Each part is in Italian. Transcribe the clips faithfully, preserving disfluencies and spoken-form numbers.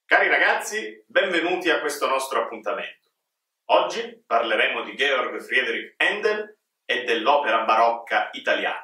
Cari ragazzi, benvenuti a questo nostro appuntamento. Oggi parleremo di Georg Friedrich Händel e dell'opera barocca italiana.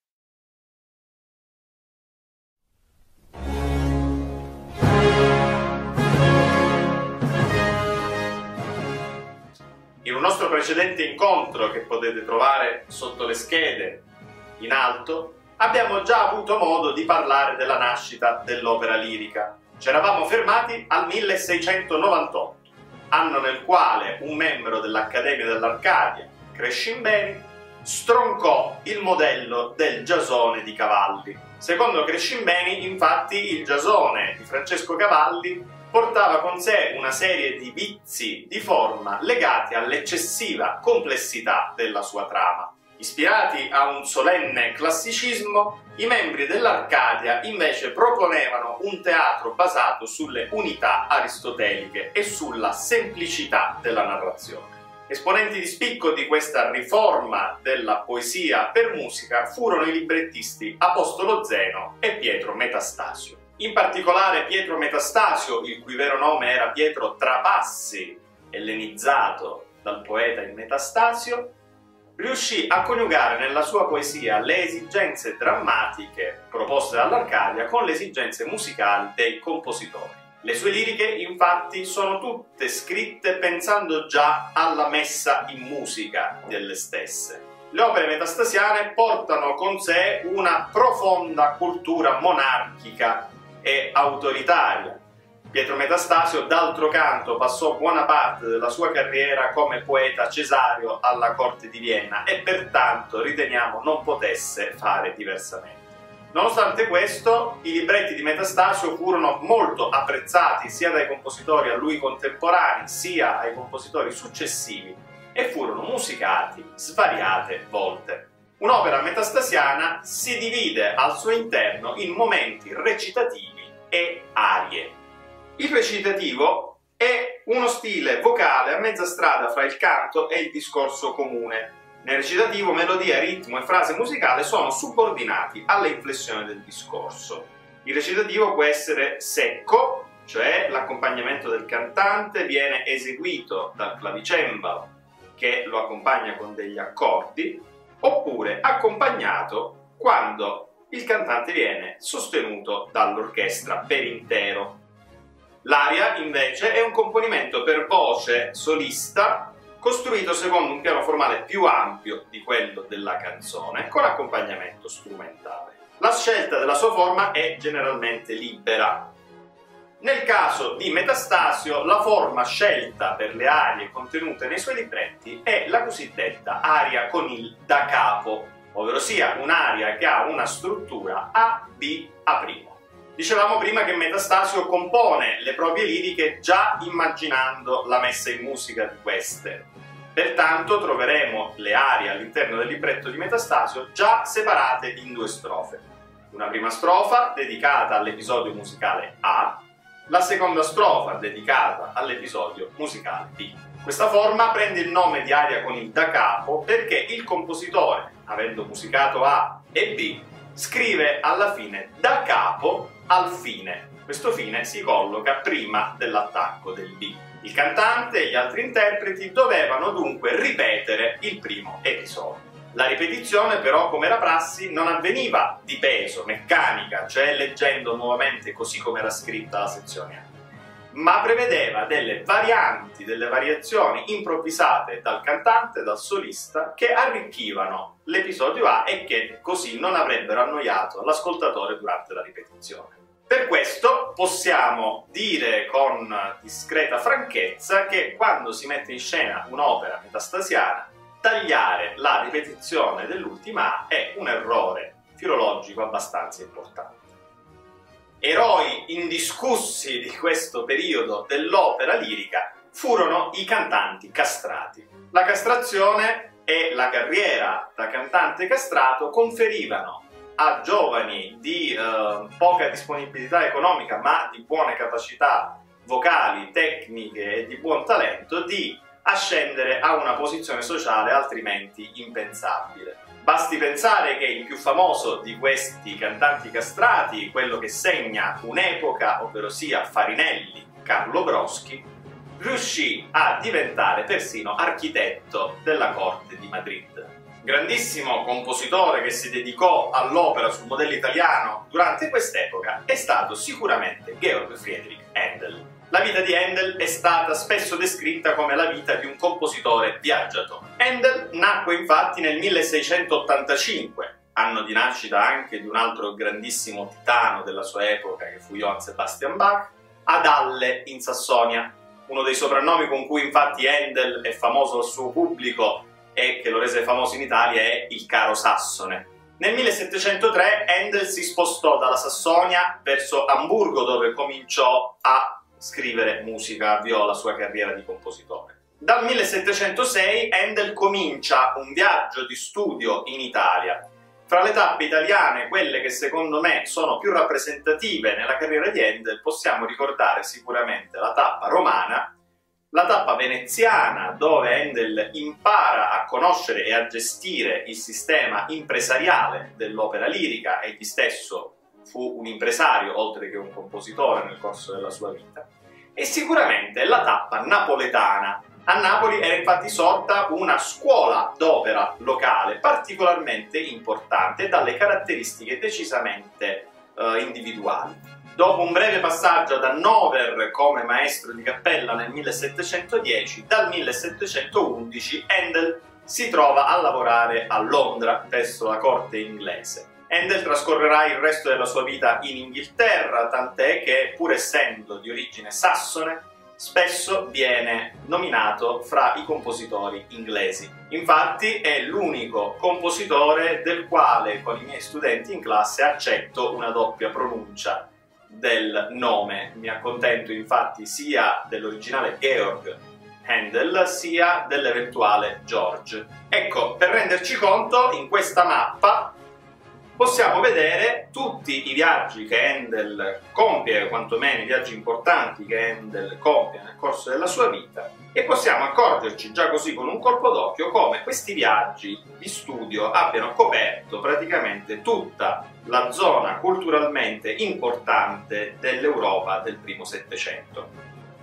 In un nostro precedente incontro, che potete trovare sotto le schede in alto, abbiamo già avuto modo di parlare della nascita dell'opera lirica. Ci eravamo fermati al milleseicentonovantotto, anno nel quale un membro dell'Accademia dell'Arcadia, Crescimbeni, stroncò il modello del Giasone di Cavalli. Secondo Crescimbeni, infatti, il Giasone di Francesco Cavalli portava con sé una serie di vizi di forma legati all'eccessiva complessità della sua trama. Ispirati a un solenne classicismo, i membri dell'Arcadia invece proponevano un teatro basato sulle unità aristoteliche e sulla semplicità della narrazione. Esponenti di spicco di questa riforma della poesia per musica furono i librettisti Apostolo Zeno e Pietro Metastasio. In particolare Pietro Metastasio, il cui vero nome era Pietro Trapassi, ellenizzato dal poeta in Metastasio, riuscì a coniugare nella sua poesia le esigenze drammatiche proposte dall'Arcadia con le esigenze musicali dei compositori. Le sue liriche, infatti, sono tutte scritte pensando già alla messa in musica delle stesse. Le opere metastasiane portano con sé una profonda cultura monarchica e autoritaria. Pietro Metastasio, d'altro canto, passò buona parte della sua carriera come poeta cesario alla corte di Vienna e pertanto riteniamo non potesse fare diversamente. Nonostante questo, i libretti di Metastasio furono molto apprezzati sia dai compositori a lui contemporanei sia ai compositori successivi e furono musicati svariate volte. Un'opera metastasiana si divide al suo interno in momenti recitativi e arie. Il recitativo è uno stile vocale a mezza strada fra il canto e il discorso comune. Nel recitativo melodia, ritmo e frase musicale sono subordinati alle inflessioni del discorso. Il recitativo può essere secco, cioè l'accompagnamento del cantante viene eseguito dal clavicembalo che lo accompagna con degli accordi, oppure accompagnato quando il cantante viene sostenuto dall'orchestra per intero. L'aria, invece, è un componimento per voce solista costruito secondo un piano formale più ampio di quello della canzone, con accompagnamento strumentale. La scelta della sua forma è generalmente libera. Nel caso di Metastasio, la forma scelta per le arie contenute nei suoi libretti è la cosiddetta aria con il da capo, ovvero sia un'aria che ha una struttura A B A'. Dicevamo prima che Metastasio compone le proprie liriche già immaginando la messa in musica di queste. Pertanto troveremo le arie all'interno del libretto di Metastasio già separate in due strofe. Una prima strofa dedicata all'episodio musicale A, la seconda strofa dedicata all'episodio musicale B. Questa forma prende il nome di aria con il da capo perché il compositore, avendo musicato A e B, scrive alla fine da capo al fine. Questo fine si colloca prima dell'attacco del B. Il cantante e gli altri interpreti dovevano dunque ripetere il primo episodio. La ripetizione però, come era prassi, non avveniva di peso, meccanica, cioè leggendo nuovamente così come era scritta la sezione A, ma prevedeva delle varianti, delle variazioni improvvisate dal cantante, dal solista, che arricchivano l'episodio A e che così non avrebbero annoiato l'ascoltatore durante la ripetizione. Per questo possiamo dire con discreta franchezza che quando si mette in scena un'opera metastasiana, tagliare la ripetizione dell'ultima A è un errore filologico abbastanza importante. Eroi indiscussi di questo periodo dell'opera lirica furono i cantanti castrati. La castrazione e la carriera da cantante castrato conferivano a giovani di eh, poca disponibilità economica ma di buone capacità vocali, tecniche e di buon talento di ascendere a una posizione sociale altrimenti impensabile. Basti pensare che il più famoso di questi cantanti castrati, quello che segna un'epoca, ovvero sia Farinelli, Carlo Broschi, riuscì a diventare persino architetto della corte di Madrid. Grandissimo compositore che si dedicò all'opera sul modello italiano durante quest'epoca è stato sicuramente Georg Friedrich Händel. La vita di Händel è stata spesso descritta come la vita di un compositore viaggiatore. Händel nacque infatti nel milleseicentottantacinque, anno di nascita anche di un altro grandissimo titano della sua epoca che fu Johann Sebastian Bach, ad Halle in Sassonia. Uno dei soprannomi con cui infatti Händel è famoso al suo pubblico e che lo rese famoso in Italia è il caro Sassone. Nel millesettecentotre Händel si spostò dalla Sassonia verso Amburgo, dove cominciò a scrivere musica, avviò la sua carriera di compositore. Dal millesettecentosei Händel comincia un viaggio di studio in Italia. Fra le tappe italiane, quelle che secondo me sono più rappresentative nella carriera di Händel, possiamo ricordare sicuramente la tappa romana, la tappa veneziana, dove Händel impara a conoscere e a gestire il sistema impresariale dell'opera lirica, e egli stesso fu un impresario oltre che un compositore nel corso della sua vita, e sicuramente la tappa napoletana. A Napoli era infatti sorta una scuola d'opera locale particolarmente importante e dalle caratteristiche decisamente eh, individuali. Dopo un breve passaggio ad Hannover come maestro di cappella nel millesettecentodieci, dal millesettecentoundici Händel si trova a lavorare a Londra presso la corte inglese. Händel trascorrerà il resto della sua vita in Inghilterra, tant'è che, pur essendo di origine sassone, spesso viene nominato fra i compositori inglesi. Infatti è l'unico compositore del quale con i miei studenti in classe accetto una doppia pronuncia del nome. Mi accontento infatti sia dell'originale Georg Händel sia dell'eventuale George. Ecco, per renderci conto, in questa mappa possiamo vedere tutti i viaggi che Händel compie, quantomeno i viaggi importanti che Händel compie nel corso della sua vita, e possiamo accorgerci già così con un colpo d'occhio come questi viaggi di studio abbiano coperto praticamente tutta la zona culturalmente importante dell'Europa del primo Settecento.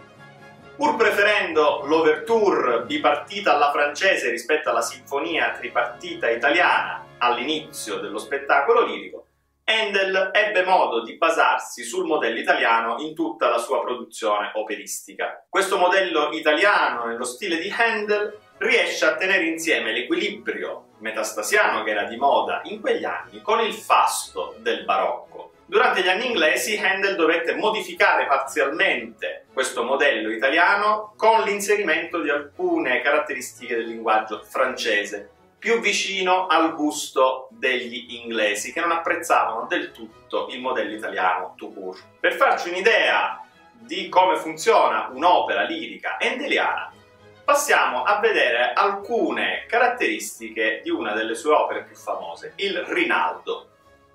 Pur preferendo l'ouverture bipartita alla francese rispetto alla sinfonia tripartita italiana all'inizio dello spettacolo lirico, Händel ebbe modo di basarsi sul modello italiano in tutta la sua produzione operistica. Questo modello italiano, nello stile di Händel, riesce a tenere insieme l'equilibrio metastasiano che era di moda in quegli anni con il fasto del barocco. Durante gli anni inglesi Händel dovette modificare parzialmente questo modello italiano con l'inserimento di alcune caratteristiche del linguaggio francese, più vicino al gusto degli inglesi, che non apprezzavano del tutto il modello italiano tout court. Per farci un'idea di come funziona un'opera lirica händeliana, passiamo a vedere alcune caratteristiche di una delle sue opere più famose, il Rinaldo.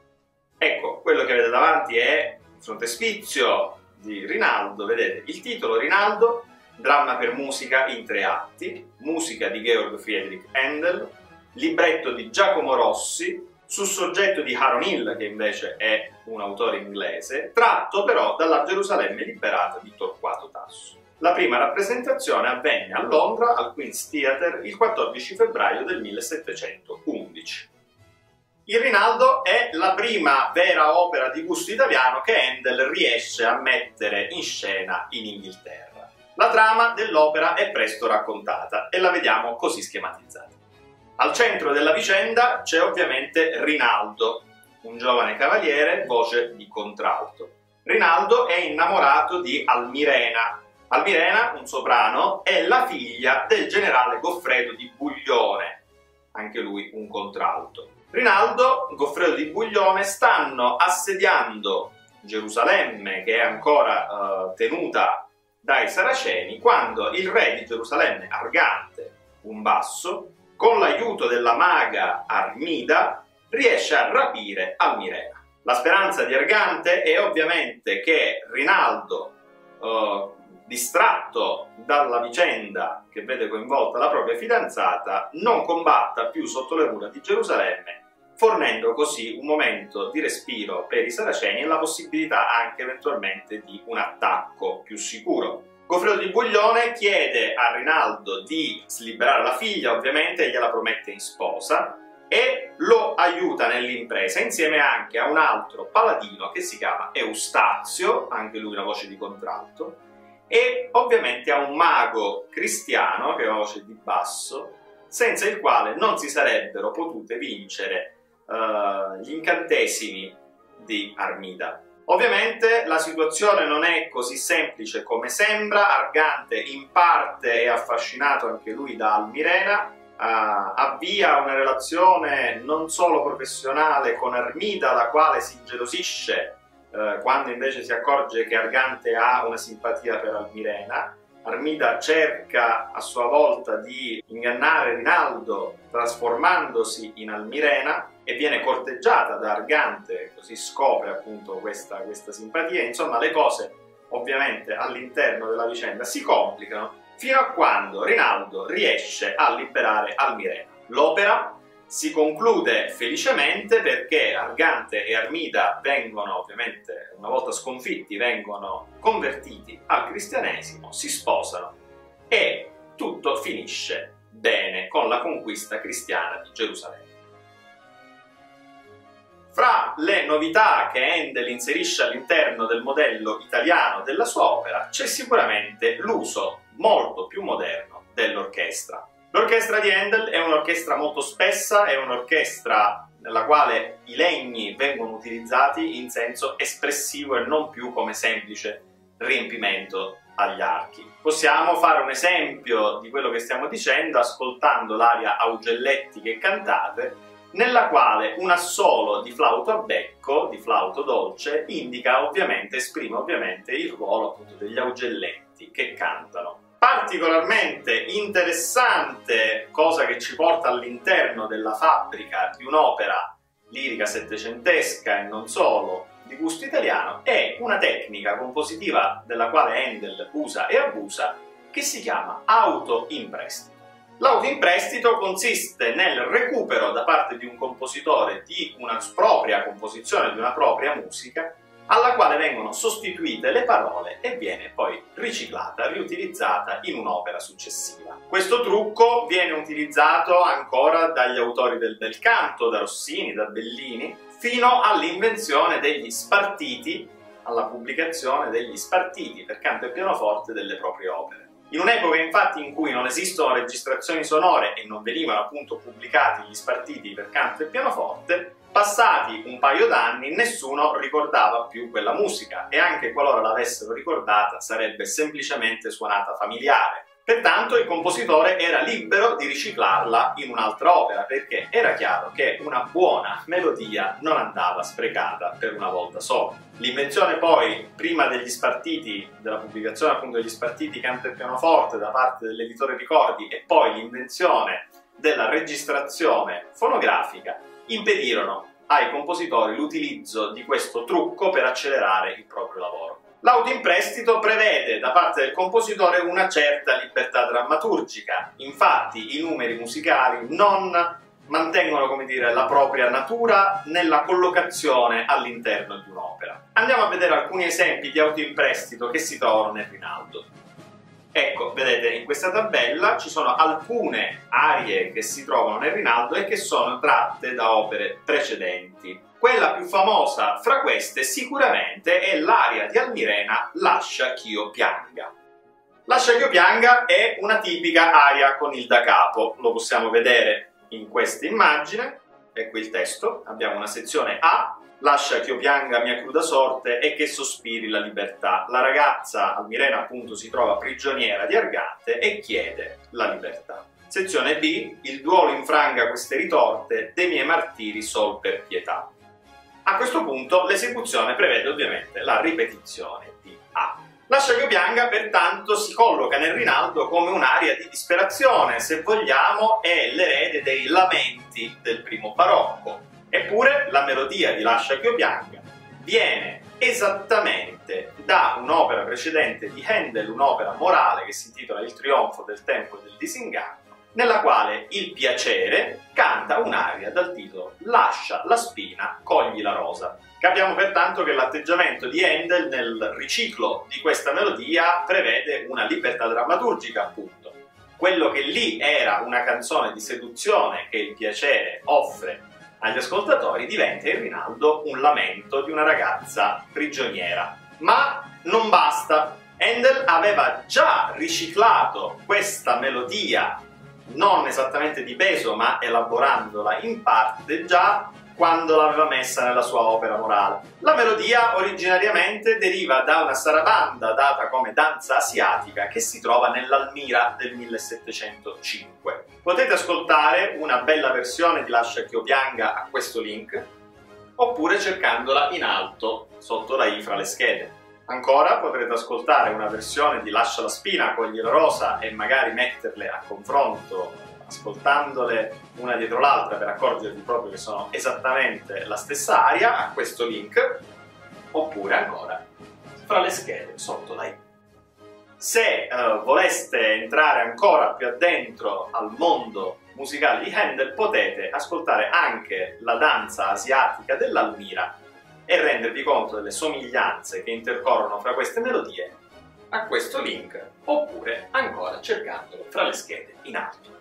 Ecco, quello che avete davanti è il frontespizio di Rinaldo, vedete il titolo Rinaldo, dramma per musica in tre atti, musica di Georg Friedrich Händel, libretto di Giacomo Rossi, su soggetto di Aaron Hill, che invece è un autore inglese, tratto però dalla Gerusalemme liberata di Torquato Tasso. La prima rappresentazione avvenne a Londra al Queen's Theatre il quattordici febbraio del millesettecentoundici. Il Rinaldo è la prima vera opera di gusto italiano che Händel riesce a mettere in scena in Inghilterra. La trama dell'opera è presto raccontata e la vediamo così schematizzata. Al centro della vicenda c'è ovviamente Rinaldo, un giovane cavaliere, voce di contralto. Rinaldo è innamorato di Almirena. Almirena, un soprano, è la figlia del generale Goffredo di Buglione, anche lui un contralto. Rinaldo, Goffredo di Buglione stanno assediando Gerusalemme, che è ancora eh, tenuta dai Saraceni, quando il re di Gerusalemme, Argante, un basso, con l'aiuto della maga Armida, riesce a rapire Almirena. La speranza di Argante è ovviamente che Rinaldo, eh, distratto dalla vicenda che vede coinvolta la propria fidanzata, non combatta più sotto le mura di Gerusalemme, fornendo così un momento di respiro per i saraceni e la possibilità anche eventualmente di un attacco più sicuro. Goffredo di Buglione chiede a Rinaldo di liberare la figlia, ovviamente, e gliela promette in sposa, e lo aiuta nell'impresa insieme anche a un altro paladino che si chiama Eustazio, anche lui una voce di contralto, e ovviamente a un mago cristiano, che è una voce di basso, senza il quale non si sarebbero potute vincere uh, gli incantesimi di Armida. Ovviamente la situazione non è così semplice come sembra. Argante in parte è affascinato anche lui da Almirena, uh, avvia una relazione non solo professionale con Armida, la quale si ingelosisce uh, quando invece si accorge che Argante ha una simpatia per Almirena. Armida cerca a sua volta di ingannare Rinaldo trasformandosi in Almirena e viene corteggiata da Argante, così scopre appunto questa, questa simpatia. Insomma, le cose ovviamente all'interno della vicenda si complicano fino a quando Rinaldo riesce a liberare Almirena. L'opera si conclude felicemente perché Argante e Armida vengono, ovviamente, una volta sconfitti, vengono convertiti al cristianesimo, si sposano e tutto finisce bene con la conquista cristiana di Gerusalemme. Fra le novità che Handel inserisce all'interno del modello italiano della sua opera c'è sicuramente l'uso molto più moderno dell'orchestra. L'orchestra di Handel è un'orchestra molto spessa, è un'orchestra nella quale i legni vengono utilizzati in senso espressivo e non più come semplice riempimento agli archi. Possiamo fare un esempio di quello che stiamo dicendo ascoltando l'aria Augelletti che cantate, nella quale un assolo di flauto a becco, di flauto dolce, indica ovviamente, esprime ovviamente il ruolo appunto degli augelletti che cantano. Particolarmente interessante, cosa che ci porta all'interno della fabbrica di un'opera lirica settecentesca e non solo, di gusto italiano, è una tecnica compositiva della quale Handel usa e abusa, che si chiama autoimprestito. L'autoimprestito consiste nel recupero da parte di un compositore di una propria composizione, di una propria musica, alla quale vengono sostituite le parole e viene poi riciclata, riutilizzata in un'opera successiva. Questo trucco viene utilizzato ancora dagli autori del bel canto, da Rossini, da Bellini, fino all'invenzione degli spartiti, alla pubblicazione degli spartiti per canto e pianoforte delle proprie opere. In un'epoca infatti in cui non esistono registrazioni sonore e non venivano appunto pubblicati gli spartiti per canto e pianoforte, passati un paio d'anni nessuno ricordava più quella musica e anche qualora l'avessero ricordata sarebbe semplicemente suonata familiare. Pertanto il compositore era libero di riciclarla in un'altra opera perché era chiaro che una buona melodia non andava sprecata per una volta sola. L'invenzione poi, prima degli spartiti, della pubblicazione appunto degli spartiti canto e pianoforte da parte dell'editore Ricordi e poi l'invenzione della registrazione fonografica impedirono ai compositori l'utilizzo di questo trucco per accelerare il proprio lavoro. L'autoimprestito prevede da parte del compositore una certa libertà drammaturgica, infatti i numeri musicali non mantengono, come dire, la propria natura nella collocazione all'interno di un'opera. Andiamo a vedere alcuni esempi di autoimprestito che si trovano nel Rinaldo. Ecco, vedete, in questa tabella ci sono alcune arie che si trovano nel Rinaldo e che sono tratte da opere precedenti. Quella più famosa fra queste sicuramente è l'aria di Almirena Lascia ch'io pianga. Lascia ch'io pianga è una tipica aria con il da capo, lo possiamo vedere in questa immagine, ecco il testo, abbiamo una sezione A, lascia ch'io pianga mia cruda sorte e che sospiri la libertà. La ragazza Almirena appunto si trova prigioniera di Argante e chiede la libertà. Sezione B, il duolo infranga queste ritorte, dei miei martiri sol per pietà. A questo punto l'esecuzione prevede ovviamente la ripetizione di A. Lascia ch'io pianga pertanto si colloca nel Rinaldo come un'aria di disperazione, se vogliamo è l'erede dei lamenti del primo barocco. Eppure la melodia di Lascia ch'io pianga viene esattamente da un'opera precedente di Handel, un'opera morale che si intitola Il trionfo del tempo e del disinganno, nella quale il piacere canta un'aria dal titolo Lascia la spina, cogli la rosa. Capiamo pertanto che l'atteggiamento di Handel nel riciclo di questa melodia prevede una libertà drammaturgica, appunto. Quello che lì era una canzone di seduzione che il piacere offre agli ascoltatori diventa in Rinaldo un lamento di una ragazza prigioniera. Ma non basta. Handel aveva già riciclato questa melodia, non esattamente di peso, ma elaborandola in parte già quando l'aveva messa nella sua opera morale. La melodia originariamente deriva da una sarabanda data come danza asiatica che si trova nell'Almira del millesettecentocinque. Potete ascoltare una bella versione di Lascia che io pianga a questo link, oppure cercandola in alto sotto la I fra le schede. Ancora potrete ascoltare una versione di Lascia la spina, cogli la rosa e magari metterle a confronto ascoltandole una dietro l'altra per accorgervi proprio che sono esattamente la stessa aria a questo link, oppure ancora fra le schede sotto la I. Se uh, voleste entrare ancora più addentro al mondo musicale di Handel, potete ascoltare anche la danza asiatica dell'Almira e rendervi conto delle somiglianze che intercorrono fra queste melodie a questo link, oppure ancora cercandolo fra le schede in alto.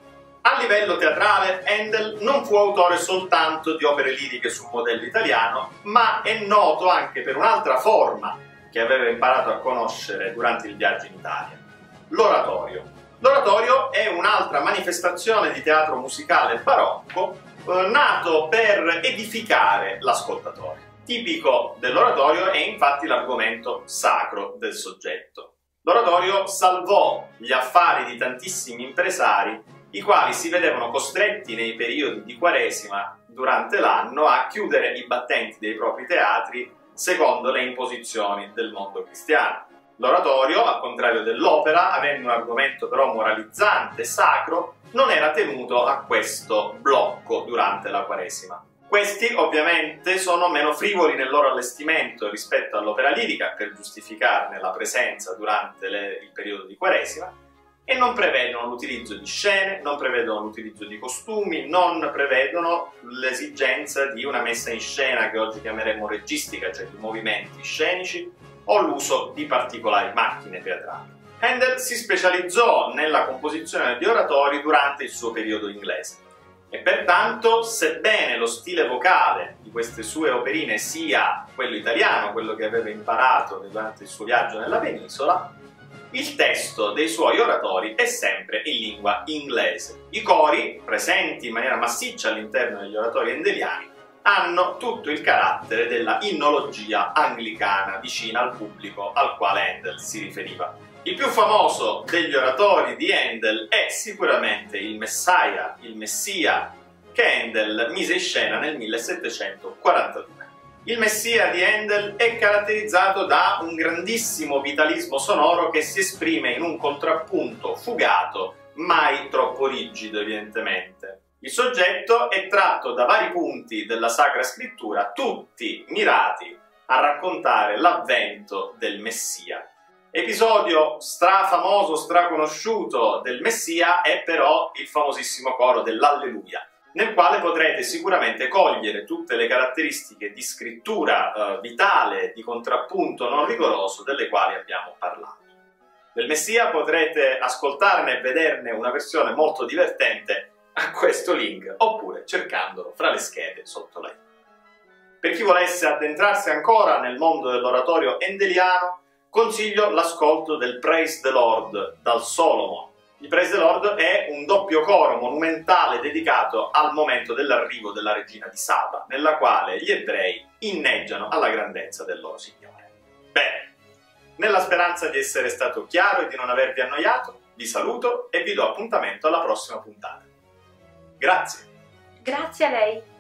A livello teatrale, Handel non fu autore soltanto di opere liriche su modello italiano, ma è noto anche per un'altra forma che aveva imparato a conoscere durante il viaggio in Italia: l'oratorio. L'oratorio è un'altra manifestazione di teatro musicale barocco eh, nato per edificare l'ascoltatore. Tipico dell'oratorio è infatti l'argomento sacro del soggetto. L'oratorio salvò gli affari di tantissimi impresari, i quali si vedevano costretti nei periodi di Quaresima durante l'anno a chiudere i battenti dei propri teatri secondo le imposizioni del mondo cristiano. L'oratorio, al contrario dell'opera, avendo un argomento però moralizzante, sacro, non era tenuto a questo blocco durante la Quaresima. Questi ovviamente sono meno frivoli nel loro allestimento rispetto all'opera lirica, per giustificarne la presenza durante le, il periodo di Quaresima, e non prevedono l'utilizzo di scene, non prevedono l'utilizzo di costumi, non prevedono l'esigenza di una messa in scena che oggi chiameremo reggistica, cioè di movimenti scenici, o l'uso di particolari macchine teatrali. Handel si specializzò nella composizione di oratori durante il suo periodo inglese e pertanto, sebbene lo stile vocale di queste sue operine sia quello italiano, quello che aveva imparato durante il suo viaggio nella penisola, il testo dei suoi oratori è sempre in lingua inglese. I cori, presenti in maniera massiccia all'interno degli oratori handeliani, hanno tutto il carattere della innologia anglicana vicina al pubblico al quale Handel si riferiva. Il più famoso degli oratori di Handel è sicuramente il Messiah, il Messia, che Handel mise in scena nel millesettecentoquarantadue. Il Messia di Handel è caratterizzato da un grandissimo vitalismo sonoro che si esprime in un contrappunto fugato, mai troppo rigido evidentemente. Il soggetto è tratto da vari punti della Sacra Scrittura, tutti mirati a raccontare l'avvento del Messia. Episodio strafamoso, straconosciuto del Messia è però il famosissimo coro dell'Alleluia, nel quale potrete sicuramente cogliere tutte le caratteristiche di scrittura eh, vitale, di contrappunto non rigoroso delle quali abbiamo parlato. Del Messia potrete ascoltarne e vederne una versione molto divertente a questo link, oppure cercandolo fra le schede sotto la I. Per chi volesse addentrarsi ancora nel mondo dell'oratorio handeliano, consiglio l'ascolto del Praise the Lord dal Solomon. Il Praise the Lord è un doppio coro monumentale dedicato al momento dell'arrivo della regina di Saba, nella quale gli ebrei inneggiano alla grandezza del loro Signore. Bene, nella speranza di essere stato chiaro e di non avervi annoiato, vi saluto e vi do appuntamento alla prossima puntata. Grazie! Grazie a lei!